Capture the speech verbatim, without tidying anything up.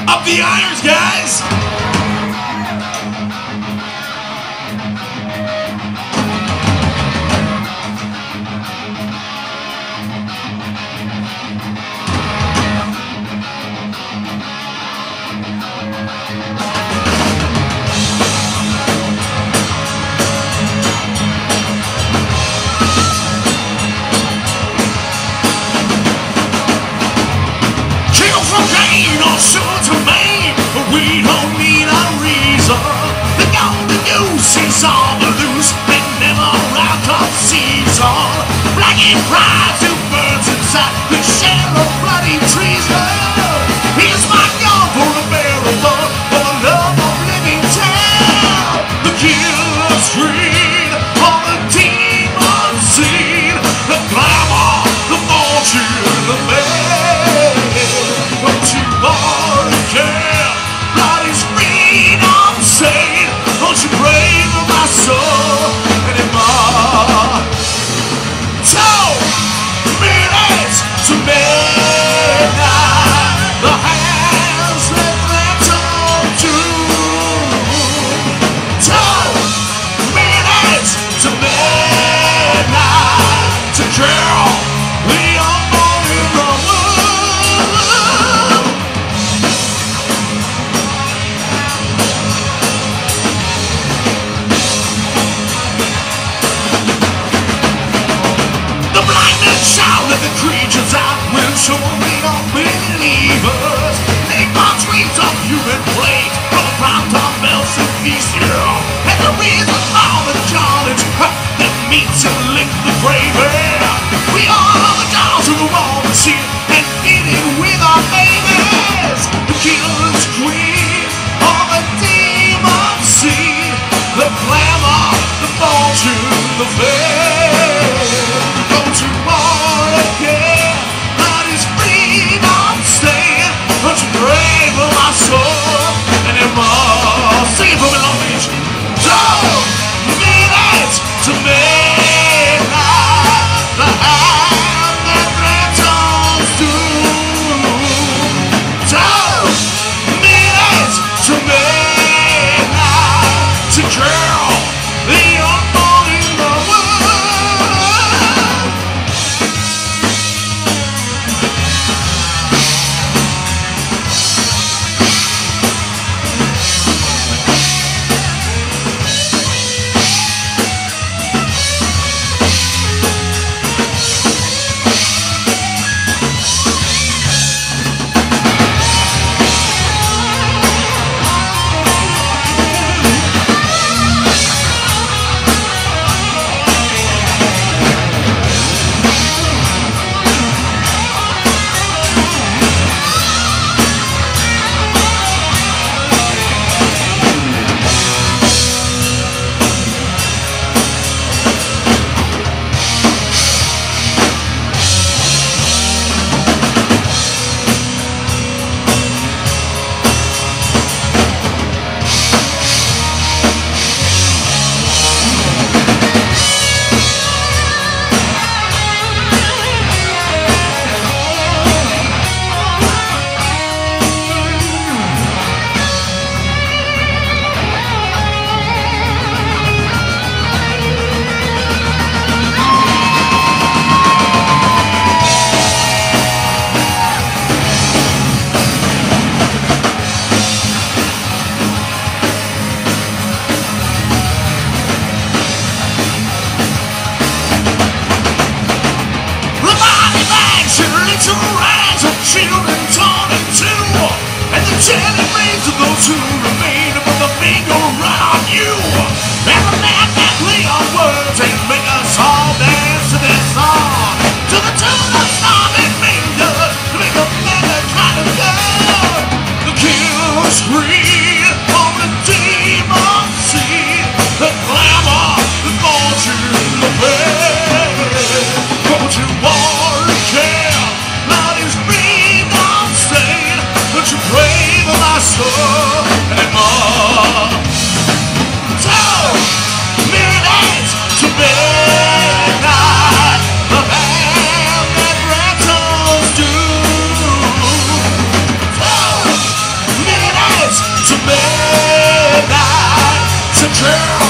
Up the irons, guys! We don't need a reason. The golden goose is on the loose and never out of season. Black and pride who burns inside the shell of bloody treason. Here's my gun for a barrel of for the love of living town. The killer's scream on the demon scene. The glamour, the fortune, the man. Don't you want to care? Don't you pray for my soul anymore? Two minutes to midnight. The hands that let on to. Two minutes to midnight to kill the unborn in the world. Shout at the creatures out will surely not believers. Take my dreams of human plague from the prime time bells and feast you. And the reason all the carnage that meets and lick the grave. We are the dogs who roam the sea and eating with our babies. The killer's queen on the demon sea. The glamour, the fortune, the fame. Don't you want again? That is freedom staying. Don't you pray for my soul anymore? Sing it for me, Long Beach. Two minutes to midnight. The hand that returns to. Two minutes to midnight to kill the unborn in the world. Children torn in two, and the jelly remains of those who remain above the finger right on you. And the man that play on words and make us all dance to this song. To the tune of starving fingers, to make a man that kind of girl. The killer scream on the demon sea. The glamour, the fortune, the fame. Don't you want to care? Not is free. Don't you pray for my soul and tell.